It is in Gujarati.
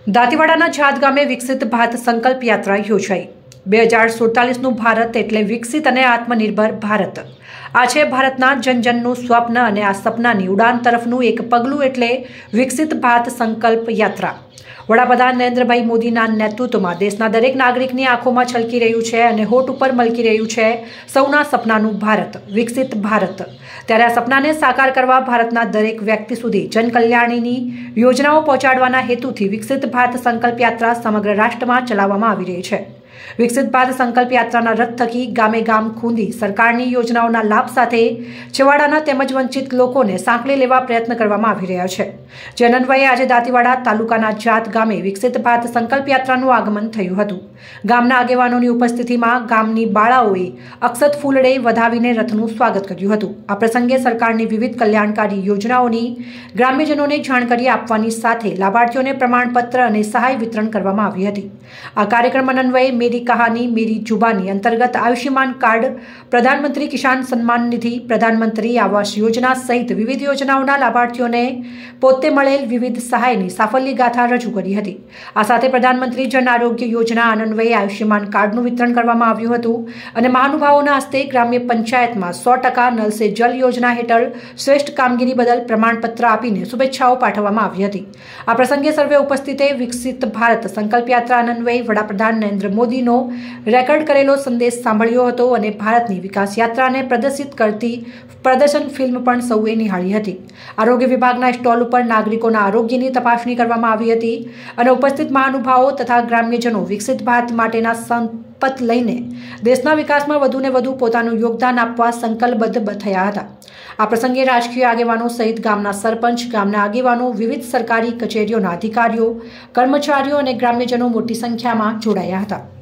દાંતીવાડાના જાત ગામે વિકસિત ભારત સંકલ્પ યાત્રા યોજાઈ। 2047નું ભારત એટલે વિકસિત અને આત્મનિર્ભર ભારત। આ છે ભારતના જનજનનું સ્વપ્ન અને આ સપનાની ઉડાન તરફનું એક પગલું એટલે વિકસિત ભારત સંકલ્પ યાત્રા। વડાપ્રધાન નરેન્દ્રભાઈ મોદીના નેતૃત્વમાં દેશના દરેક નાગરિકની આંખોમાં છલકી રહ્યું છે અને હોઠ ઉપર મલકી રહ્યું છે સૌના સપનાનું ભારત, વિકસિત ભારત। ત્યારે આ સપનાને સાકાર કરવા ભારતના દરેક વ્યક્તિ સુધી જનકલ્યાણની યોજનાઓ પહોંચાડવાના હેતુથી વિકસિત ભારત સંકલ્પ યાત્રા સમગ્ર રાષ્ટ્રમાં ચલાવવામાં આવી રહી છે। વિકસિત ભારત સંકલ્પ યાત્રાના રથ થકી ગામે ગામ ખૂંદી સરકારની યોજનાઓના લાભ સાથે છેવાડાના તેમજ વંચિત લોકોને સાંકળી લેવા પ્રયત્ન કરવામાં આવી રહ્યા છે। જે અન્વયે આજે દાંતીવાડા તાલુકાના જાત ગામે વિકસિત ભારત સંકલ્પ યાત્રાનું આગમન થયું હતું। ગામના આગેવાનોની ઉપસ્થિતિમાં ગામની બાળાઓએ અક્ષત ફૂલડે વધાવીને રથનું સ્વાગત કર્યું હતું। આ પ્રસંગે સરકારની વિવિધ કલ્યાણકારી યોજનાઓની ગ્રામ્યજનોને જાણકારી આપવાની સાથે લાભાર્થીઓને પ્રમાણપત્ર અને સહાય વિતરણ કરવામાં આવી હતી। આ કાર્યક્રમ અન્વયે मेरी कहानी मेरी जुबानी अंतर्गत आयुष्मान कार्ड, प्रधानमंत्री किसान सम्मान निधि, प्रधानमंत्री आवास योजना सहित विविध योजनाओं लाभार्थीओने पोते मळेल विविध सहायनी साफल्य गाथा रजू करी हती। आ साथे प्रधानमंत्री जन आरोग्य योजना अन्वये आयुष्मान कार्डનું વિતરણ કરવામાં આવ્યું હતું અને મહાનુભાવોના હસ્તે ગ્રામ્ય પંચાયતમાં 100% નલ સે જલ યોજના હેઠળ શ્રેષ્ઠ કામગીરી બદલ પ્રમાણપત્ર આપીને શુભેચ્છાઓ પાઠવવામાં આવી હતી। આ પ્રસંગે સર્વે ઉપસ્થિતે વિકસિત ભારત સંકલ્પ યાત્રા અન્વયે વડાપ્રધાન નરેન્દ્ર મોદીનો રેકોર્ડ કરેલો સંદેશ સાંભળ્યો હતો અને ભારતની વિકાસ યાત્રાને પ્રદર્શિત કરતી પ્રદર્શન ફિલ્મ પણ સૌએ નિહાળી હતી। આરોગ્ય વિભાગના સ્ટોલ ઉપર નાગરિકોના આરોગ્યની તપાસણી કરવામાં આવી હતી અને ઉપસ્થિત મહાનુભાવો તથા ગ્રામ્યજનો વિકસિત ભારત માટેના સંકલ્પ લઈને દેશના વિકાસમાં વધુને વધુ પોતાનું યોગદાન આપવા સંકલ્પબદ્ધ થયા હતા। આ પ્રસંગે રાજકીય આગેવાનો સહિત ગામના સરપંચ, ગામના આગેવાનો, વિવિધ સરકારી કચેરીઓના અધિકારીઓ, કર્મચારીઓ અને ગ્રામ્યજનો મોટી સંખ્યામાં જોડાયા હતા।